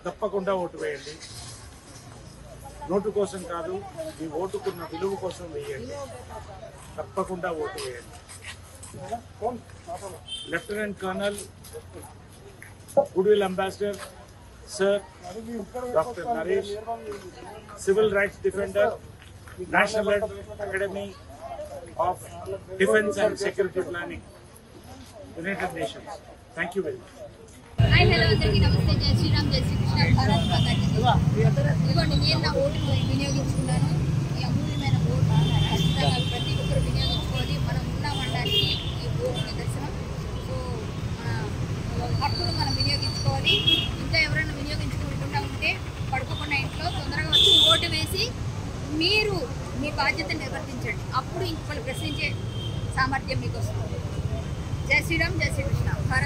తప్పకుండా ఓటు వేయండి. నోటు కోసం కాదు, మీ ఓటుకున్న విలువ కోసం వేయండి. తప్పకుండా ఓటు వేయండి. Lieutenant colonel, goodwill ambassador sir doctor Naresh, civil rights defender, national academy of Defense and Security Planning, United Nations. Thank you very much. Hi, hello, అందరికీ నమస్తే. జై శ్రీరామ్, జై శ్రీకృష్ణ, భారత్ మాతా కీ జై. ఇదిగోండి, నేను నా ఓటును వినియోగించుకున్నాను. ఈ అమూల్యమైన ఓటు ఖచ్చితంగా ప్రతి ఒక్కరు వినియోగించుకోవాలి. మనం ఉన్నామనడానికి ఈ ఓటు నిదర్శనం. సో మన హక్కును మనం వినియోగించుకోవాలి. ఇంకా ఎవరైనా వినియోగించుకోకుండా ఉంటే పడుకోకుండా ఇంట్లో తొందరగా వచ్చి ఓటు వేసి మీరు మీ బాధ్యతను నిర్వర్తించండి. అప్పుడు ఇంకొకరు ప్రశ్నించే సామర్థ్యం మీకు వస్తుంది. జై శ్రీరామ్, జై శ్రీకృష్ణ.